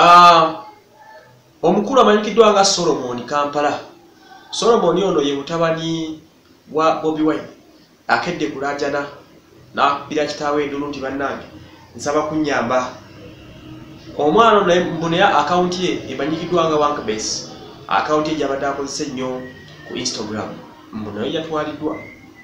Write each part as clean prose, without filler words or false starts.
Omukulu amanyikiddwa nga Solomon Kampala. Solomon ono ye mutabani wa Bobi Wine. Akedde ku alajana n'akubira kitaawe endulu nti bannange nsaba kunnyamba. Omwana ono mbuno ya akaunti ye emanyikiddwa nga Wankbase. Akaunti ye gy'abadde akozesa ennyo ku Instagram. Mbuno ye yatwaliddwa.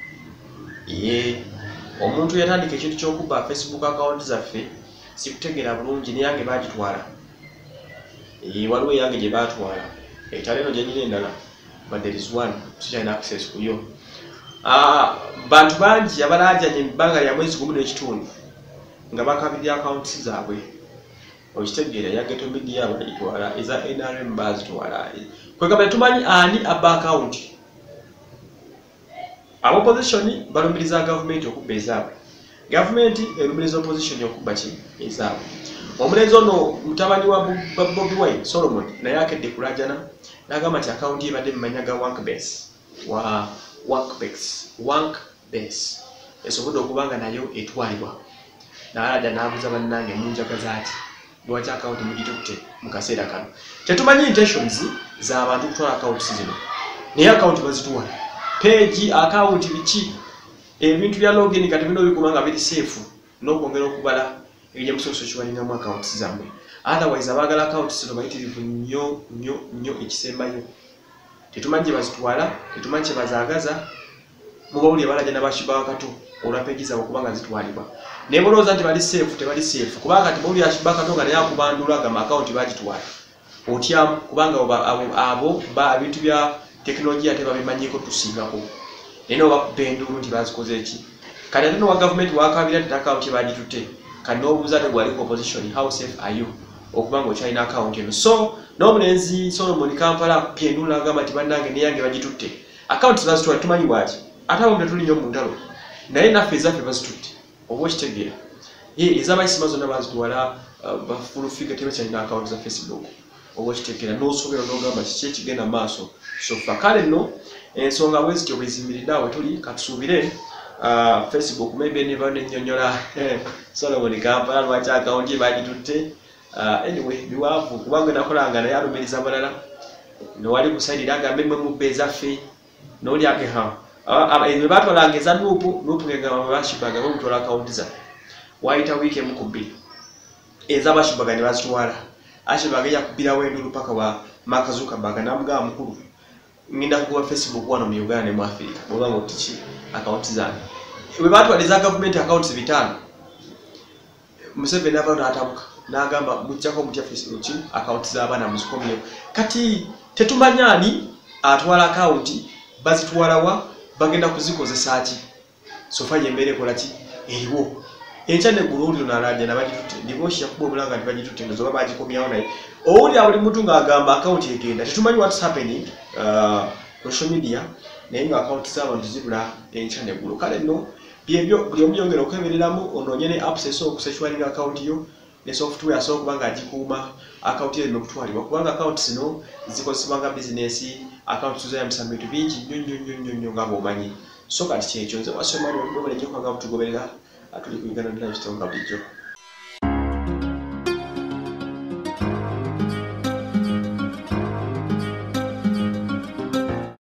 Omuntu yatandika ekintu ky'okubba Facebook account zaffe sikutegeera bulungi ne yange baagitwala. Waliwo yange gye baatwala. Etala eno gye nyina endala. But there is one sikyalina access ku yo. Bantu bangi abalajanye ebbanga lya mwezi gumu n'ekitundu nga bakabirira accounts zaabwe. Okitegeera ya Geto Media bagitwala, eza NRM bazitwala. Kwegamba tumanyi ani abba account. Opposition balumiriza government okubba ezaabwe. Government erumiriza opposition okubba ki ezaabwe. Omulenzi ono mutabani wa Bobi Wine Solomon naye akedde ku alajana n'agamba nti account ye badde mumanya ga Wankbase. Wankbase esobodde okubanga nayo etwalibwa. N'alajja n'abuuza bannange munjagaza ati lwaki account mugitutte mu kaseera kano. Tetumanyi intentions z'abantu kutwala accounts zino. Naye account bazitwala. Page account biki ebintu bya login kati bino bikubanga biri safe n'okwongera okubala ebijja musoso kiwalingamu accounts zammwe. Otherwise abagala accounts zino bayitirivu nnyo ekisembayo. Tetumanyi bazitwala, tetumanyi kye bazaagaza. Mubawulire balajana bashiba wakato olwa page zaabwe kubanga zitwalibwa. Ne bolooza nti bali safe tebali safe kubanga kati bawulire ashiba wakato nga naye akubandula gama account bagitwala. Otyamu kubanga abo bintu bya teknolojia tebabimanyiko tusingako. Neno bakupendulu nti bazikoze eki. Kati ate no wa government wakabira nti account bagitutte. Kati n'obuuza tegwaliko opposition, how safe are you? Okubanga okyalina account eno. So n'omulenzi Solomon Kampala akupendulu n'agamba nti bannange ne yange bagitutte. Account bazitwala tumanyi bwaki. Ate abo tuli nnyo mu ntalo. Naye naffe ezaffe bazitutte. Oba okitegeera. Ez'abayisima zonna bazitwala bafulu figure tebakyalina account za Facebook. Oba okitegeera n'osobera n'ogamba kiki ekigenda maaso. So fakale nno ensonga bwe zityo bwe ziyimiridde awo tuli katusuubire Facebook maybe never nnyonnyola Solomon Kampala lwaki account ye bagitutte. Anyway biwaavu kubanga nakolanga naye alumiriza balala nowali kusayidira agambe mmwe mubba ezaffe n'oli age ebyo batwalanga eza nuupu ngengamba bashibaga bamutwala account zaffe wayita wiiki emu ku bbiri ez'abashibaga ne bazitwala. Ashibaga yakubbirawo endulu paka wa Mark Zuckerberg n'amugamba mukulu ngenda kuwa Facebook wano mu Uganda ne mu Africa bw'oba nga otiki account zange. Bwe batwaliza government accounts 5 Museveni n'avaayo n'atabuka n'agamba mujjako mutya Facebook account z'abaana muzikomyewo. Kati tetumanya ani atwala account bazitwalawa bagenda kuzikozesa ki. Sofa yembeere kola ki eriwo. Enkya ne guluuliro n'alajja nabagitutte ndiboshi yakuba obulanga nti bagitutte ndozoba bagikomyawo naye. Owulira buli muntu ng'agamba account egenda. Tetumanyi what's happening social media naye nga account z'abantu zibula enkya ne gulu. Kale nno byebyo buli omu yongera okwebereramu onoonye ne apps esookusekiwalinga account yo ne software asooka kuba ng'agikuuma account eno okutwalibwa kubanga account zino zikozesebwa nga business account z'oyambisa bintu bingi nnyo nga bw'omanyi. So kati kyekyo nze wasomali obulijjo kwanga butugoberera atuli ku Uganda Live Story nga bulijjo.